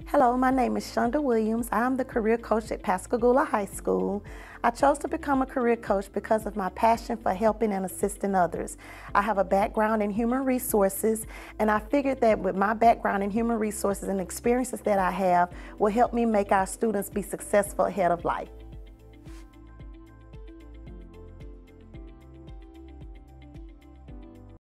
Hello, my name is Shunda Williams. I'm the career coach at Pascagoula High School. I chose to become a career coach because of my passion for helping and assisting others. I have a background in human resources, and I figured that with my background in human resources and experiences that I have will help me make our students be successful ahead of life.